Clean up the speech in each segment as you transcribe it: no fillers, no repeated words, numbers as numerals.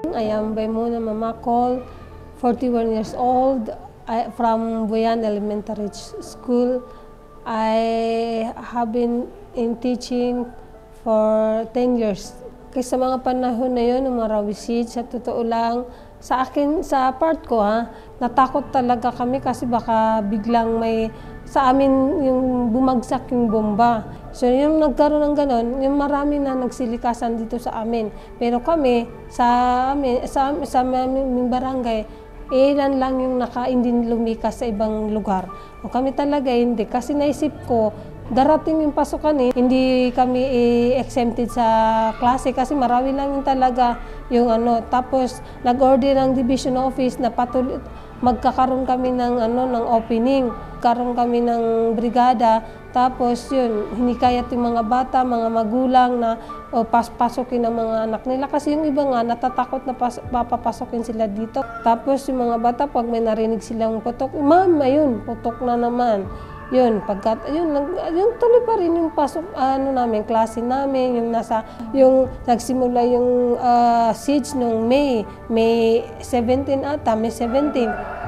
I am Baimuna Mamakol, 41 years old, from Buyan Elementary School. I have been in teaching for 10 years. Kasi sa mga panahon na yun, umarawisid, sa totoo lang, sa akin, sa part ko natakot talaga kami kasi baka biglang may sa amin yung bumagsak yung bomba. So yung nagkaroon ng ganon, yung marami na nagsilikasan dito sa amin. Pero kami, sa aming barangay, ilan lang yung hindi lumikas sa ibang lugar. O kami talaga hindi, kasi naisip ko, darating yung pasukan hindi kami exempted sa klase kasi marami lang yung talaga yung Tapos nag-order ng division office na magkakaroon kami ng ng opening. Karoon kami ng brigada, tapos yun, hinikayat yung mga bata, mga magulang na pasokin ang mga anak nila. Kasi yung iba nga, natatakot na papapasokin sila dito. Tapos yung mga bata, pag may narinig silang putok, mama yun, putok na naman. Yun, yung tuloy pa rin yung pasok, namin, klase namin, yung nagsimula yung siege nung May 17 ata, May 17.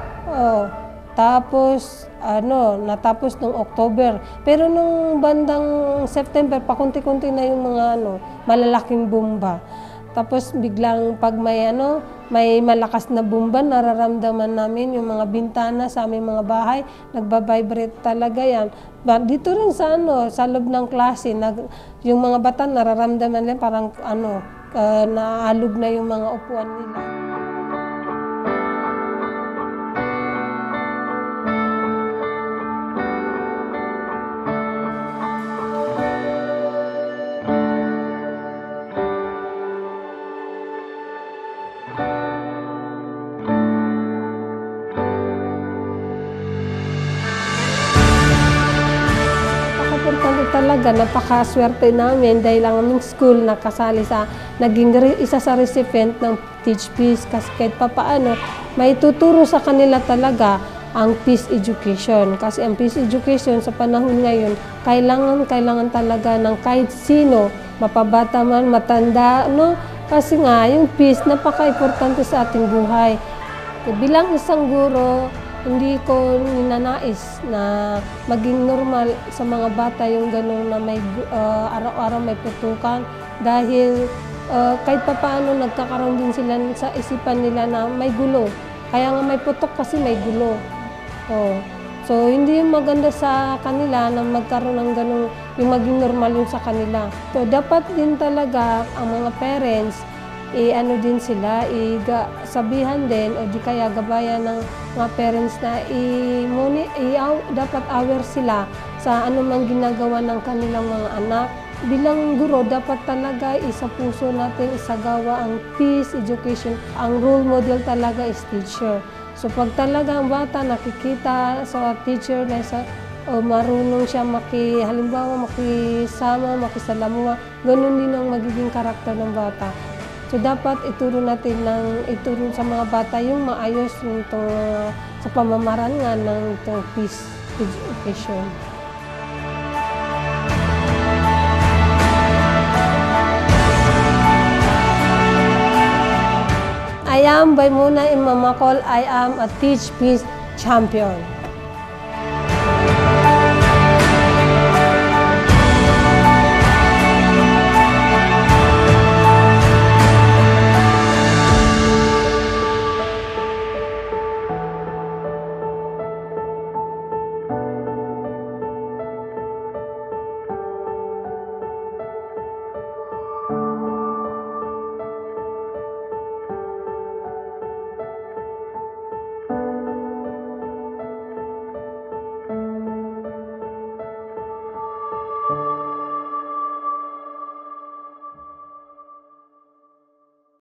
Tapos, natapos nung October. Pero nung bandang September, pakunti-kunti na yung mga malalaking bomba. Tapos biglang pag may malakas na bomba, nararamdaman namin yung mga bintana sa aming mga bahay, nagbabibrate talaga yan. Dito rin sa loob ng klase, yung mga bata nararamdaman nila parang naalog na yung mga upuan nila. Talaga, napakaswerte namin dahil ang aming school nakasali naging isa sa recipient ng Teach Peace kasi kahit papaano, may tuturo sa kanila talaga ang peace education. Kasi ang peace education sa panahon ngayon, kailangan talaga ng kahit sino, mapabata man, matanda, Kasi nga, yung peace, napaka-importante sa ating buhay. Bilang isang guro, hindi ko ninanais na maging normal sa mga bata yung gano'n na may araw-araw may putukan dahil kahit papaano nagkakaroon din sila sa isipan nila na may gulo. Kaya nga may putok kasi may gulo. So hindi yung maganda sa kanila na magkaroon ng gano'n, yung maging normal yung sa kanila. So dapat din talaga ang mga parents din sila, sabihan din o di kaya gabayan ng mga parents na dapat aware sila sa anumang ginagawa ng kanilang mga anak. Bilang guro, dapat talaga sa puso natin isagawa ang peace education. Ang role model talaga is teacher. So pag talaga ang bata nakikita sa teacher na marunong siya halimbawa makisama, makisalamuha, ganun din ang magiging karakter ng bata. So dapat ituro sa mga bata yung maayos sa pamamaraan ng peace education. I am Baimuna Mamakol. I am a Teach Peace champion.